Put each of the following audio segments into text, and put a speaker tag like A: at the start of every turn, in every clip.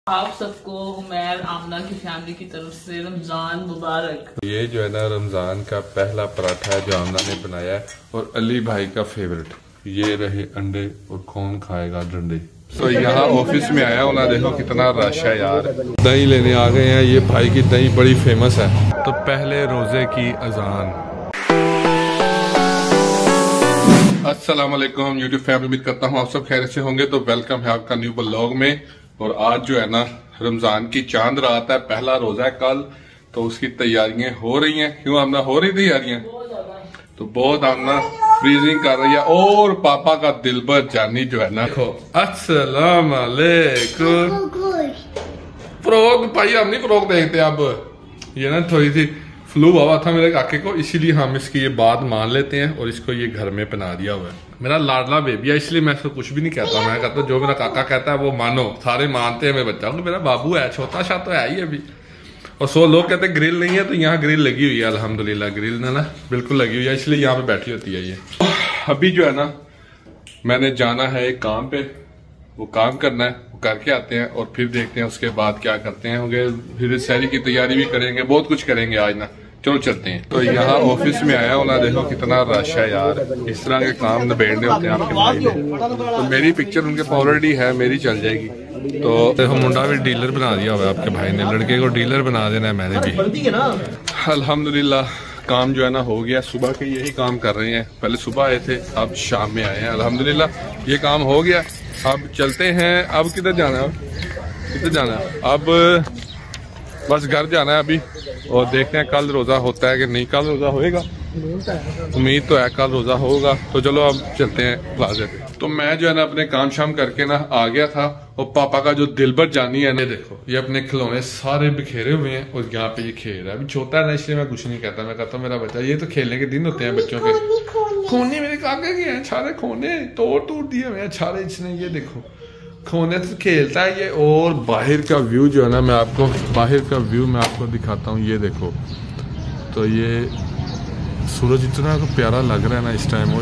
A: आप सबको उमैर आमना की फैमिली की तरफ से रमजान मुबारक।
B: ये जो है ना रमजान का पहला पराठा है जो आमना ने बनाया है और अली भाई का फेवरेट। ये रहे अंडे और कौन खाएगा डंडे। तो यहाँ ऑफिस में आया हूँ ना, देखो कितना रश है यार। दही लेने आ गए हैं, ये भाई की दही बड़ी फेमस है। तो पहले रोजे की अजान। अस्सलाम वालेकुम यूट्यूब फैमिली, उम्मीद करता हूँ आप सब खैर से होंगे। तो वेलकम है आपका न्यू ब्लॉग में। और आज जो है ना रमजान की चांद रात है, पहला रोजा है कल, तो उसकी तैयारियां हो रही हैं। क्यों आमना हो रही तैयारियां? तो बहुत आमना फ्रीजिंग कर रही है। और पापा का दिलबर जानी जो है ना, देखो अस्सलाम वालेकुम। फ्रॉक भाई हम नहीं फ्रॉक देखते अब। ये ना थोड़ी सी फ्लू हुआ था मेरे काके को, इसीलिए हम इसकी ये बात मान लेते हैं और इसको ये घर में पहना दिया हुआ है। मेरा लाडला बेबी है, इसलिए मैं इसको कुछ भी नहीं कहता। मैं कहता जो मेरा काका कहता है वो मानो। सारे मानते हैं मेरे बच्चा को, मेरा बाबू है, छोटा सा तो है ही अभी। और 100 लोग कहते हैं ग्रिल नहीं है, तो यहाँ ग्रिल लगी हुई है अल्हम्दुलिल्लाह। ग्रिल ना बिल्कुल लगी हुई है, इसलिए यहाँ पे बैठी होती है ये। अभी जो है ना मैंने जाना है एक काम पे, वो काम करना है, वो करके आते हैं और फिर देखते हैं उसके बाद क्या करते हैं। फिर सहरी की तैयारी भी करेंगे, बहुत कुछ करेंगे आज ना। चलो चलते हैं। तो यहाँ ऑफिस में आया हूँ ना, देखो कितना रश है यार। इस तरह के काम निबेड़ने होते हैं आपके भाई ने। तो मेरी पिक्चर उनके ऑलरेडी है, मेरी चल जाएगी। तो देखो मुंडा भी डीलर बना दिया हुआ है आपके भाई ने, लड़के को डीलर बना देना है मैंने भी। अल्हम्दुलिल्लाह काम जो है ना हो गया। सुबह के यही काम कर रहे हैं, पहले सुबह आए थे, अब शाम में आए हैं। अल्हम्दुलिल्लाह ये काम हो गया। अब चलते हैं। अब किधर जाना है? किधर जाना है? अब बस घर जाना है अभी, और देखते हैं कल रोजा होता है कि नहीं। कल रोजा होएगा, उम्मीद तो है कल रोजा होगा। तो चलो अब चलते हैं प्लाजे पे। तो मैं जो है ना अपने काम शाम करके ना आ गया था, और पापा का जो दिलबर जानी है ना, देखो ये अपने खिलौने सारे बिखेरे हुए हैं और यहाँ पे ये खेल रहा है। अभी छोटा है ना, इसलिए मैं कुछ नहीं कहता। मैं कहता हूँ मेरा बच्चा, ये तो खेलने के दिन होते हैं बच्चों के। खोने मेरे काके के हैं, छारे खोने तोड़ दिए हुए हैं छारे इसने। ये देखो खोने से खेलता है ये। और बाहर का व्यू जो है ना, मैं आपको बाहर का व्यू मैं आपको दिखाता हूँ। ये देखो, तो ये सूरज इतना तो प्यारा लग रहा है ना इस टाइम।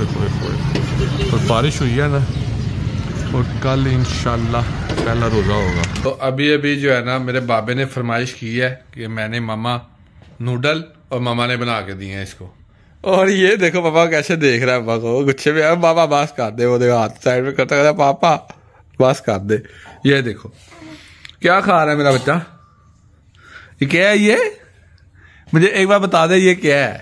B: और बारिश हुई है ना, और कल इंशाल्लाह पहला रोजा होगा। तो अभी जो है ना मेरे बाबे ने फरमाइश की है कि मैंने मामा नूडल और मामा ने बना के दिए हैं इसको। और ये देखो पापा कैसे देख रहा है पापा को, गुच्छे में। अब पापा बास कर दे, वो देखो हाथ साइड में करता करता पापा बस कर दे। ये देखो क्या खा रहा है मेरा बच्चा। ये क्या है? ये मुझे एक बार बता दे, ये क्या है?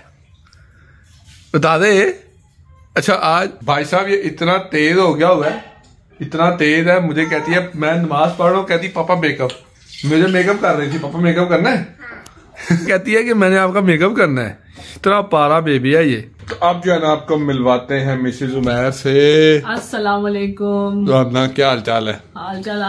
B: बता दे। अच्छा आज भाई साहब ये इतना तेज हो गया हुआ है, इतना तेज है। मुझे कहती है मैं नमाज पढ़ रहा हूँ, कहती पापा मेकअप। मुझे मेकअप कर रही थी, पापा मेकअप करना है। कहती है कि मैंने आपका मेकअप करना है। इतना पारा बेबी है ये। तो अब जो है ना आपको मिलवाते हैं मिसेज उमैर से।
A: अस्सलाम वालेकुम।
B: तो अपना क्या हाल चाल है?
A: हाल चाल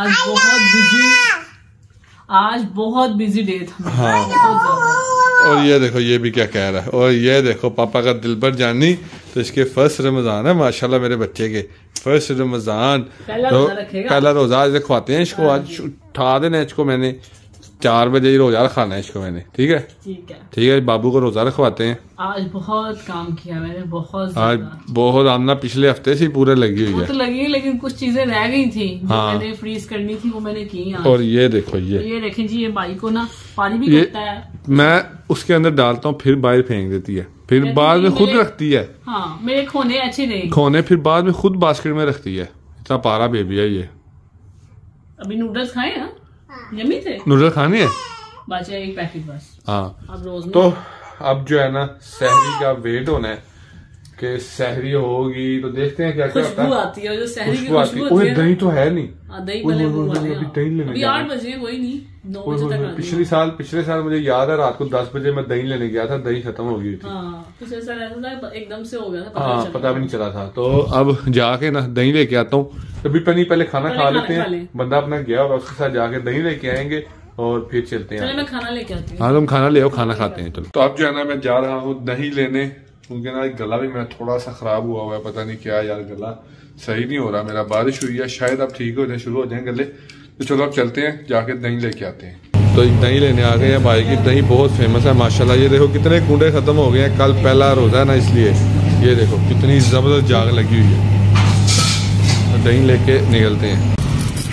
A: आज बहुत बिजी डे था।
B: हाँ। और ये देखो ये भी क्या कह रहा है। और ये देखो पापा का दिलबर जानी। तो इसके फर्स्ट रमजान है माशाल्लाह, मेरे बच्चे के फर्स्ट रमजान। तो पहला रोजा आज खुआते हैं इसको। आज उठा देना इसको, मैंने 4 बजे ही रोजा रखाना है इसको मैंने। ठीक है ठीक है। बाबू को रोजा रखवाते हैं।
A: आज बहुत काम किया मैंने,
B: आज बहुत। आमना पिछले हफ्ते से पूरे लगी हुई है।
A: तो लगी, लेकिन कुछ चीजें रह गई थी जो मैंने फ्रीज करनी थी, वो मैंने की आज।
B: और ये देखो ये
A: देखें जी, ये बाई को ना पानी भी करता है। मैं
B: उसके अंदर डालता हूँ, फिर बाहर फेंक देती है, फिर बाद में खुद रखती है।
A: हाँ, मेरे खोने अच्छे नहीं।
B: खोने फिर बाद में खुद बास्केट में रखती है। इतना पारा बेबी है ये।
A: अभी नूडल्स खाए ना, यम्मी थे।
B: नूडल खाने हैं,
A: बचा एक पैकेट बस।
B: हाँ।
A: अब रोज
B: तो अब जो है ना सहरी का वेट होना है कि सहरी होगी, तो देखते हैं क्या क्या होता है।
A: आती है जो सहरी की खुशबू आती है।
B: दही तो है नहीं।
A: दही अभी 8 बजे कोई नहीं, 9 बजे तक।
B: पिछले साल मुझे याद है रात को 10 बजे मैं दही लेने गया था, दही खत्म हो गई थी।
A: पिछले साल ऐसा था एकदम से हो गया था,
B: पता भी नहीं चला था। तो अब जाके ना दही लेके आता हूँ। अभी पहले खाना खा लेते हैं। बंदा अपना गया होगा, उसके साथ जाके दही लेके आएंगे और फिर चलते हैं।
A: मैं खाना लेके आती हूँ।
B: हाँ तुम खाना ले आओ, खाना खाते हैं। चलो तो अब जो है ना मैं जा रहा हूँ दही लेने, क्योंकि ना गला भी मेरा थोड़ा सा खराब हुआ हुआ है। पता नहीं क्या यार, गला सही नहीं हो रहा मेरा। बारिश हुई है, शायद अब ठीक हो जाए, शुरू हो जाए गले। तो चलो अब चलते हैं, जाके दही लेके आते हैं। तो दही लेने आ गए हैं। भाई की दही बहुत फेमस है माशाल्लाह। ये देखो कितने कूड़े खत्म हो गए हैं, कल पहला रोजा है ना इसलिए। ये देखो कितनी जबरदस्त जाग लगी हुई है। दही लेके निकलते हैं।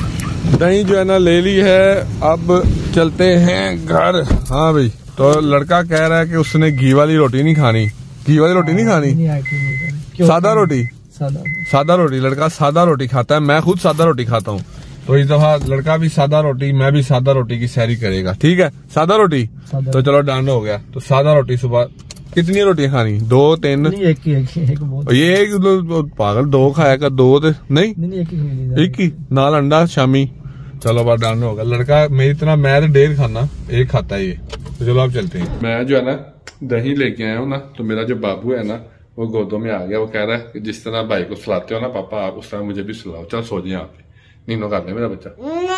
B: दही जो है ना ले ली है, अब चलते हैं घर। हाँ भाई, तो लड़का कह रहा है कि उसने घी वाली रोटी नहीं खानी। घी वाली रोटी नहीं खानी, सादा रोटी। सादा रोटी, लड़का सादा रोटी खाता है। मैं खुद सादा रोटी खाता हूँ, तो इस दफा लड़का भी सादा रोटी, मैं भी सादा रोटी की सैरी करेगा। ठीक है, सादा रोटी। तो चलो डन हो गया। तो सादा रोटी सुबह कितनी रोटियां खानी? 2 3?
C: एक
B: ये पागल 2 खाया कर, 2 नहीं एक ही नाल अंडा शामी। चलो बात डन होगा। लड़का मेरी तरह मैं 1.5 खाना, 1 खाता है ये। तो चलो आप चलते हैं। मैं जो है ना दही लेके आया हूँ ना, तो मेरा जो बाबू है ना वो गोदों में आ गया। वो कह रहा है कि जिस तरह भाई को सुलाते हो ना पापा, आप उस तरह मुझे भी सुलाओ। चल सो जाए आप, नीनो कर ले मेरा बच्चा।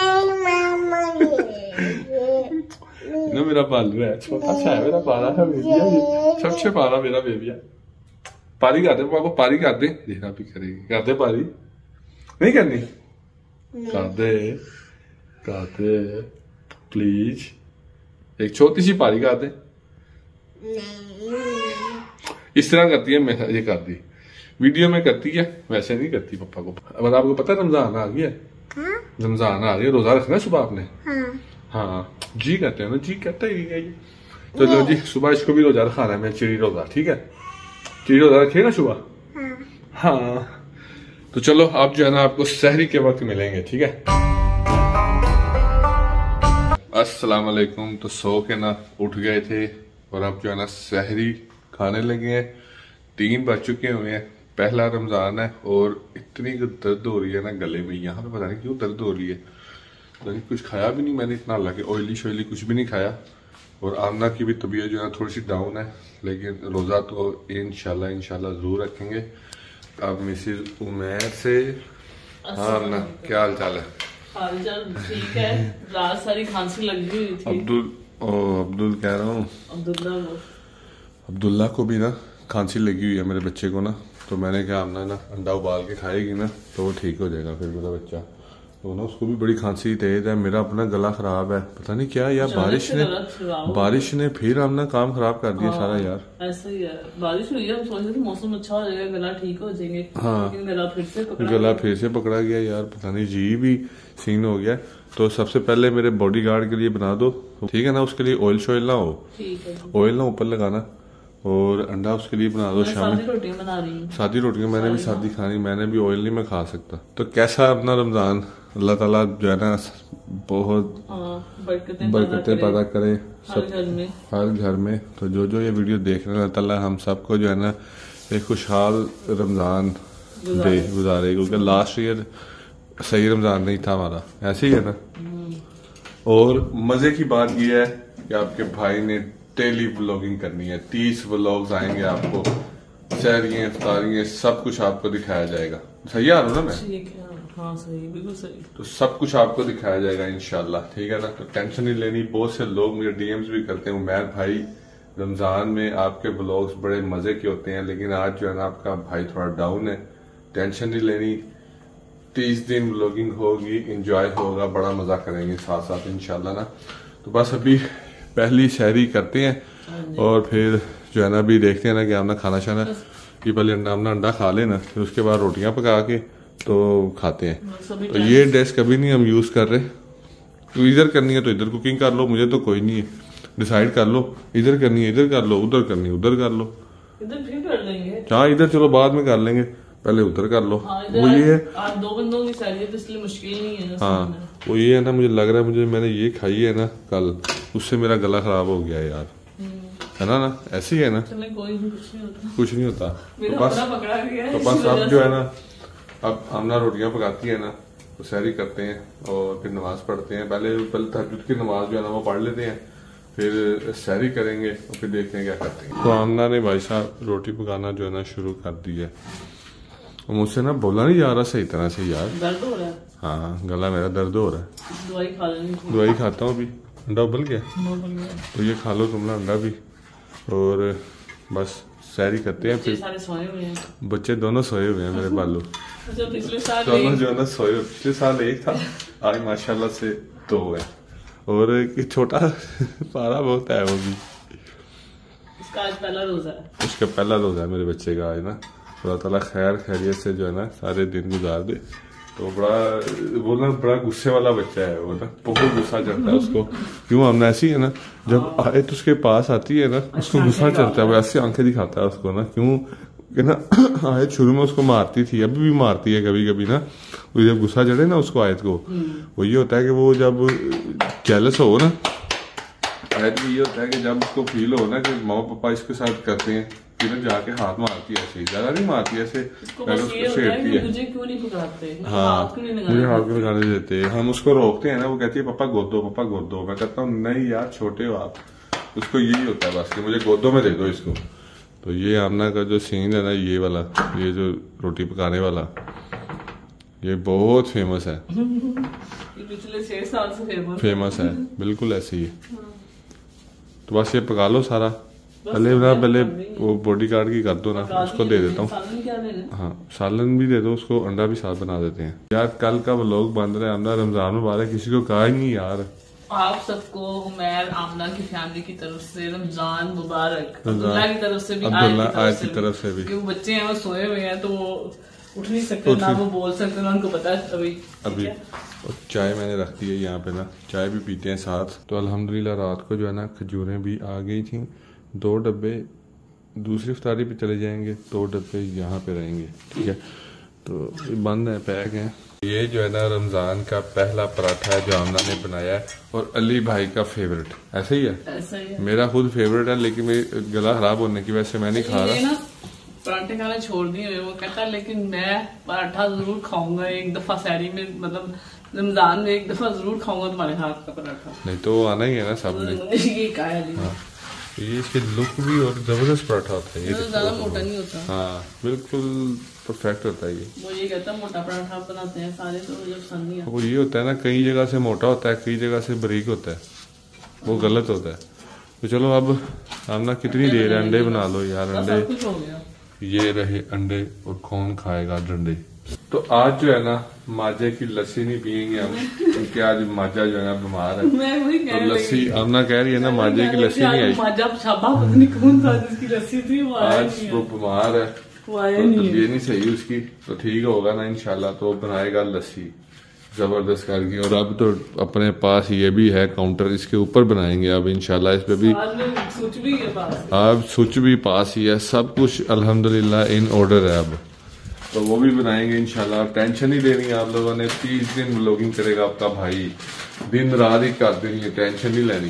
B: ना मेरा बालू है, छोटा सा है मेरा पारा है बेबिया, ये सबसे पारा मेरा बेबिया। पारी कर दे पापा, पारी कर दे। देखना भी करेगी, कर दे पारी। नहीं करनी? कर दे प्लीज, एक छोटी सी पारी कर दे। इस तरह करती है, मैं ये कर दी वीडियो में करती है, वैसे नहीं करती पापा को। अब आपको पता है रमजान आ गया। रमजान आ गया, रोजा रखना है सुबह आपने। हाँ जी कहते हैं ना, जी कहते ही है। तो लो जी, सुबह इसको भी रोजा रखाना है। मैं चिड़ी रोजा, ठीक है, चिड़ी रोजा रखिए ना सुबह। हाँ तो चलो आप जो है ना आपको सहरी के वक्त मिलेंगे, ठीक है। अस्सलाम वालेकुम। तो सो के ना उठ गए थे और अब जो है ना सहरी खाने लगे हैं। 3 बज चुके हुए हैं, पहला रमजान है और इतनी दर्द हो रही है ना गले में। यहाँ पे पता नहीं क्यों दर्द हो रही है, लेकिन कुछ खाया भी नहीं मैंने इतना, लगे ऑयली शॉयली कुछ भी नहीं खाया। और आमना की भी तबीयत जो है थोड़ी सी डाउन है, लेकिन रोज़ा तो इंशाल्लाह ज़रूर रखेंगे। अब मिसिज उमैर से, हाँ आमना क्या हाल चाल है?
A: हाल चाल ठीक है, रात सारी खांसी लगी हुई थी।
B: अब्दुल कह रहा हूँ, अब्दुल्ला को भी ना खांसी लगी हुई है मेरे बच्चे को ना। तो मैंने कहा आमना ना अंडा उबाल के खाएगी ना तो वो ठीक हो जाएगा फिर मेरा बच्चा। तो ना उसको भी बड़ी खांसी तेज है, मेरा अपना गला खराब है, पता नहीं क्या यार। बारिश ने फिर हमने काम खराब कर दिया सारा यार।
A: ऐसा ही है, बारिश हुई है, सोच रहे थे मौसम अच्छा हो जाएगा, गला ठीक हो जाएंगे। हाँ,
B: गला फिर से पकड़ा गया यार, पता नहीं जी भी सीन हो गया। तो सबसे पहले मेरे बॉडी गार्ड के लिए बना दो, ठीक है ना। उसके लिए ऑयल शॉयल ना हो, ऑयल ना ऊपर लगाना, और अंडा उसके लिए बना दो। शाम में सादी रोटियां मैंने भी सादी खानी, मैंने भी ऑयल नहीं मैं खा सकता। तो कैसा अपना रमजान, अल्लाह ताला जो है ना बहुत बरकतें पैदा करे हर घर में। तो जो जो ये वीडियो देख रहे हैं, अल्लाह ताला हम सबको जो है ना एक खुशहाल रमजान दे गुजारे, क्योंकि लास्ट ईयर सही रमजान नहीं था हमारा, ऐसे ही है ना। और मजे की बात यह है कि आपके भाई ने डेली व्लॉगिंग करनी है। 30 व्लॉग्स आएंगे आपको, सहरियां इफ्तारियां सब कुछ आपको दिखाया जाएगा। सही आ रहा ना मैं?
A: हाँ सही, बिल्कुल सही।
B: तो सब कुछ आपको दिखाया जाएगा इंशाल्लाह, ठीक है ना। तो टेंशन नहीं लेनी। बहुत से लोग मुझे डीएम्स भी करते हैं, उमैर भाई रमजान में आपके व्लॉग्स बड़े मजे के होते हैं, लेकिन आज जो है ना आपका भाई थोड़ा डाउन है। टेंशन नहीं लेनी, 30 दिन व्लॉगिंग होगी, इंजॉय होगा, बड़ा मजा करेंगे साथ साथ इंशाल्लाह ना। तो बस अभी पहली सहरी करते हैं और फिर जो है ना अभी देखते हैं ना कि हमने खाना शाना कि पहले अंडा खा लेना, फिर उसके बाद रोटियां पका के तो खाते हैं। तो ये ड्रेस कभी नहीं हम यूज कर रहे। तो इधर करनी है तो इधर कुकिंग कर लो, मुझे तो कोई नहीं है, डिसाइड कर लो। इधर करनी है इधर कर लो, उधर करनी है उधर कर लो।
A: इधर फिर कर लेंगे।
B: हाँ इधर चलो बाद में कर लेंगे, पहले उधर कर लो। वो ये है
A: आज 2 बंदों की सैलरी है तो इसलिए मुश्किल नहीं है।
B: हाँ वो ये है ना, मुझे लग रहा है मुझे मैंने ये खाई है ना कल, उससे मेरा गला खराब हो गया यार, है ना ना ऐसे ही है ना। कुछ नहीं होता। तो बस अब जो है ना अब हमना रोटियां पकाती है ना तो सहरी करते हैं और फिर नमाज पढ़ते हैं। पहले तहज्जुद की नमाज जो है ना वो पढ़ लेते हैं, फिर सहरी करेंगे और फिर देखते हैं क्या करते हैं। तो आमना ने भाई साहब रोटी पकाना जो है ना शुरू कर दी है। मुझसे ना बोला नहीं जा रहा सही तरह से यार,
A: दर्द हो रहा है।
B: हाँ गला मेरा दर्द हो रहा है।
A: दवाई खा लेनी,
B: दवाई खाता हूँ अभी। अंडा उबल गया तो ये खा लो तुम ना अंडा भी, और बस सहरी करते हैं। फिर
A: सारे सोए हुए हैं,
B: बच्चे दोनों सोए हुए हैं मेरे बालू।
A: पिछले साल
B: दोनों जो है ना सोए, पिछले साल 1 था, आज माशाल्लाह से 2 है। और एक छोटा पारा बहुत है वो भी,
A: उसका आज पहला रोजा है।
B: उसका पहला रोजा है मेरे बच्चे का आज ना। अल्लाह ताला खैर खैरियत से जो है ना सारे दिन गुजार दे। तो वो ना बड़ा गुस्से वाला बच्चा है वो ना, बहुत गुस्सा चढ़ता है उसको। क्यों हमने ऐसी है ना, जब आयत उसके पास आती है ना उसको गुस्सा चढ़ता है, वो ऐसी आंखें दिखाता है उसको ना। क्यों कि ना आयत शुरू में उसको मारती थी, अभी भी मारती है कभी कभी ना। वो जब गुस्सा चढ़े ना उसको आयत को, वो ये होता है कि वो जब जेलस हो ना, आयत में ये होता है कि जब उसको फील हो ना कि मामा पापा इसके साथ करते हैं, फिर जाके हाथ मारती है, ऐसे ज्यादा नहीं मारती, ऐसे छेड़ती है।
A: मुझे क्यों नहीं पकड़ाते?
B: हाँ, मुझे हाथ में लगाने देते। हम उसको रोकते हैं ना, वो कहती है पापा गोद दो, पापा गोद दो। मैं कहता हूँ नहीं यार, छोटे हो आप। उसको यही होता है बस कि मुझे गोदों में दे दो इसको। तो ये आमना का जो सीन है ना, ये वाला, ये जो रोटी पकाने वाला, ये बहुत फेमस है।
A: पिछले 6 साल से
B: फेमस है, बिल्कुल ऐसे ही है। तो बस ये पका लो सारा। पहले वो बॉडी गार्ड की कर दो ना, उसको दे देता हूँ। हाँ, सालन भी दे दो उसको, अंडा भी साथ बना देते हैं। यार कल का व्लॉग बन रहा है अपना, रमजान मुबारक, किसी को कहा ही नहीं यार।
A: आप सबको उमैर आमना की फैमिली की तरफ से रमजान मुबारक। अब्दुल्ला की तरफ से भी, आयत की तरफ से भी। क्योंकि बच्चे हैं वो सोए हुए हैं तो वो उठ नहीं सकते ना, वो बोल सकते ना, उनको पता है अभी।
B: और चाय मैंने रख दी है यहाँ पे ना, चाय भी पीते हैं साथ। तो अल्हम्दुलिल्लाह रात को जो है ना खजूरें भी आ गई थी। 2 डब्बे दूसरी इफ्तारी पे चले जाएंगे, 2 डब्बे यहाँ पे रहेंगे, ठीक है। तो बंद है, पैक है। ये जो है ना रमजान का पहला पराठा है जो आमना ने बनाया है, और अली भाई का फेवरेट। ऐसे ही है,
A: ऐसा ही है।
B: मेरा खुद फेवरेट है, लेकिन मेरी गला खराब होने की वजह से मैं नहीं खा रहा।
A: पराठे खाना छोड़ दिए वो कहता है, लेकिन मैं पराठा जरूर खाऊंगा एक दफा सहरी में, मतलब रमजान में एक दफा जरूर खाऊंगा तुम्हारे हाथ का पराठा।
B: नहीं तो आना ही है ना सबने।
A: ये कहा है।
B: ये इसके लुक भी और जबरदस्त पराठा होता है, ये
A: ज्यादा मोटा नहीं होता।
B: हाँ, बिल्कुल परफेक्ट होता है ये।
A: वो ये कहता है मोटा पराठा बनाते हैं सारे, तो मुझे पसंद नहीं आता।
B: वो ये होता है ना, कई जगह से मोटा होता है, कई जगह से बारीक होता है, वो गलत होता है। तो चलो अब आमना कितनी देर है, अंडे बना लो यार। अंडे ये रहे अंडे, और कौन खाएगा डंडे। तो आज जो है ना माजा की लस्सी नहीं पियेंगे हम, क्योंकि आज माजा जो है ना बीमार है। तो लस्सी आमना कह रही है ना, माजे की लस्सी नहीं आई।
A: माजा शाबा पता नहीं कौन था जिसकी लस्सी थी, वो
B: आज वो बीमार है, तबीयत नहीं सही उसकी। तो ठीक होगा ना इंशाल्लाह, तो बनाएगा लस्सी जबरदस्त करके। और अब तो अपने पास ये भी है काउंटर, इसके ऊपर बनाएंगे अब इंशाल्लाह। इस पे भी अब स्विच भी पास ही है, सब कुछ अल्हम्दुलिल्लाह इन ऑर्डर है अब। तो वो भी बनाएंगे इंशाल्लाह। टेंशन नहीं लेनी आप लोगों ने, 30 दिन व्लॉगिंग करेगा आपका भाई, दिन रात ही कर देनी है, टेंशन नहीं लेनी।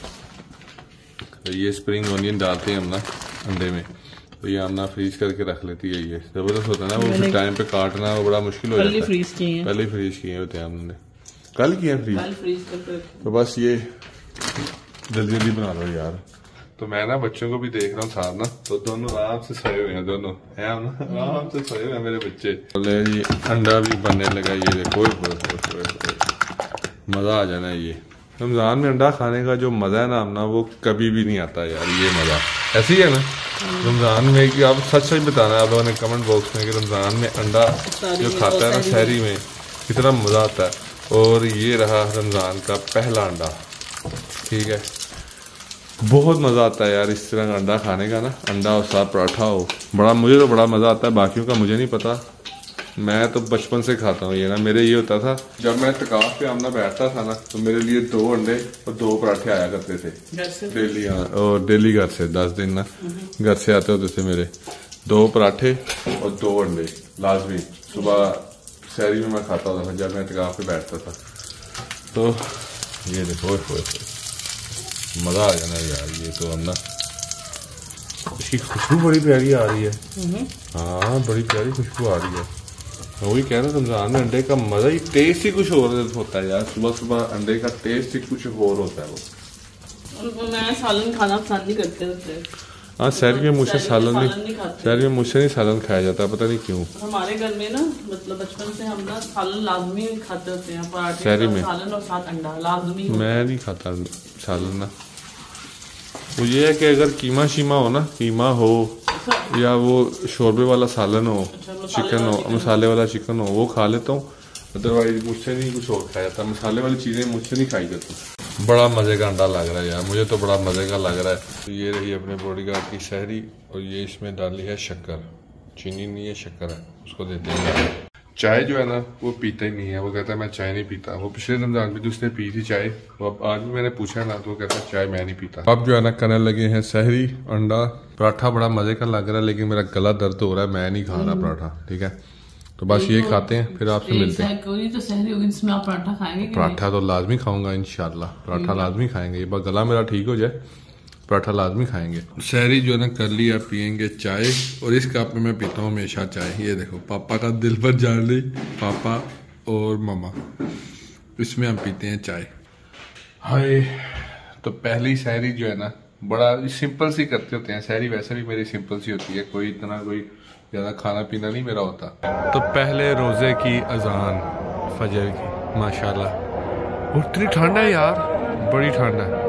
B: तो ये स्प्रिंग ऑनियन डालते हैं हम ना अंडे में, तो ये आमना फ्रीज करके रख लेती है। ये जबरदस्त होता है ना, वो फिर टाइम पे काटना वो बड़ा मुश्किल हो जाता है। पहले फ्रीज किए होते हैं हमने, कल किए फ्रीज। तो बस ये जल्दी जल्दी बना लो यार। तो मैं ना बच्चों को भी देख रहा हूँ साथ ना, तो दोनों आराम से सोए हुए हैं, दोनों है आराम से सोए हुए हैं मेरे बच्चे। ये अंडा भी बनने लगा, ये देखो मजा आ जाना। ये रमजान में अंडा खाने का जो मजा है ना आमना, वो कभी भी नहीं आता यार, ये मजा ऐसी है ना रमजान में। कि आप सच सच बताना आप लोगों ने कमेंट बॉक्स में कि रमजान में अंडा जो खाता है ना सहरी में, कितना मजा आता है। और ये रहा रमजान का पहला अंडा, ठीक है। बहुत मजा आता है यार इस तरह अंडा खाने का ना, अंडा और साथ पराठा हो, मुझे तो बड़ा मजा आता है। बाकियों का मुझे नहीं पता, मैं तो बचपन से खाता हूँ ये ना। मेरे ये होता था जब मैं तकाफ पे आमना बैठता था ना, तो मेरे लिए 2 अंडे और 2 पराठे आया करते थे डेली। हाँ, और डेली घर से 10 दिन ना घर से आते होते थे मेरे 2 पराठे और 2 अंडे लाजमी। सुबह सहरी में मैं खाता होता था जब मैं तकाफ पे बैठता था। तो ये देखो मजा आ जाना यार। ये तो हम ना, इसकी खुशबू बड़ी प्यारी आ रही है। हाँ, बड़ी प्यारी खुशबू आ रही है। मैं वही कह रहा था रमजान में अंडे का मजा ही, टेस्ट ही कुछ और होता है यार। सुबह सुबह अंडे का टेस्ट ही कुछ और होता है वो।
A: मैं सालन खाना पसंद नहीं करते।
B: हाँ, सहरी में मुझसे सालन नहीं, सहरी में मुझसे नहीं सालन खाया जाता, पता नहीं क्यों।
A: हमारे घर में ना, मतलब बचपन से हम ना सालन लाजमी खाते होते हैं, पराठे
B: सहरी में
A: सालन और साथ अंडा लाजमी।
B: मैं नहीं खाता सालन ना। वो ये है कि अगर कीमा शीमा हो ना, कीमा हो या वो शोरबे वाला सालन हो, चिकन हो, मसाले वाला चिकन हो, वो खा लेता हूँ। अदरवाइज मुझसे नहीं कुछ और खाया जाता, मसाले वाली चीजें मुझसे नहीं खाई जाती। बड़ा मजे का अंडा लग रहा है यार, मुझे तो बड़ा मजे का लग रहा है। तो ये रही अपने बॉडीगार्ड की सहरी, और ये इसमें डाली है शक्कर, चीनी नहीं है शक्कर है, उसको देते हैं। चाय जो है ना वो पीता ही नहीं है। वो कहता है मैं चाय नहीं पीता। वो पिछले रमजान में उसने पी थी चाय, तो अब आज भी मैंने पूछा ना तो वो कहता है चाय मैं नहीं पीता। अब जो है ना करने लगे हैं सहरी। अंडा पराठा बड़ा मजे का लग रहा है, लेकिन मेरा गला दर्द हो रहा है, मैं नहीं खा रहा पराठा। ठीक है, तो बस ये खाते हैं, फिर आपसे मिलते हैं।
A: तो सहरी होगी, इसमें आप पराठा खाएंगे?
B: पराठा तो लाजमी खाऊंगा इंशाल्लाह, पराठा लाजमी खाएंगे। ये गला मेरा ठीक हो जाए, पराठा लाजमी खाएंगे। सहरी जो है ना कर लिया, पियेंगे चाय। और इस कप में मैं पीता हूँ हमेशा चाय। ये देखो पापा का दिल पर जान ली, पापा और मामा, इसमें हम पीते हैं चाय। हाय, तो पहली सहरी जो है ना बड़ा सिंपल सी करते होते हैं। सहरी वैसे भी मेरी सिंपल सी होती है, कोई इतना कोई ज़्यादा खाना पीना नहीं मेरा होता। तो पहले रोज़े की अजान फजर की, माशाल्लाह। इतनी ठंड है यार, बड़ी ठंड है।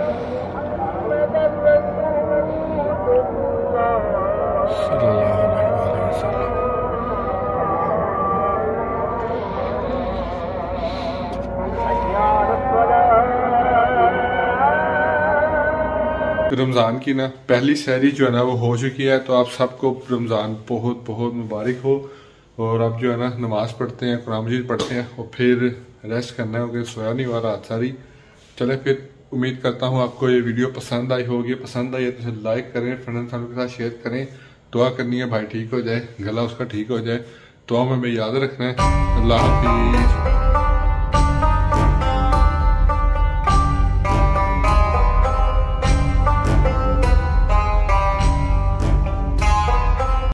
B: रमज़ान की ना पहली सहरी जो है ना वो हो चुकी है। तो आप सबको रमज़ान बहुत बहुत मुबारक हो। और अब जो है ना नमाज़ पढ़ते हैं, कुरान मजीद पढ़ते हैं और फिर रेस्ट करना है, क्योंकि सोया नहीं हुआ रात सारी। चले फिर, उम्मीद करता हूँ आपको ये वीडियो पसंद आई होगी। पसंद आई है तो इसे लाइक करें, फ्रेंड फैमिली के साथ शेयर करें। दुआ करनी है भाई ठीक हो जाए, गला उसका ठीक हो जाए। दुआ में याद रखना है। अल्लाह हाफिज़।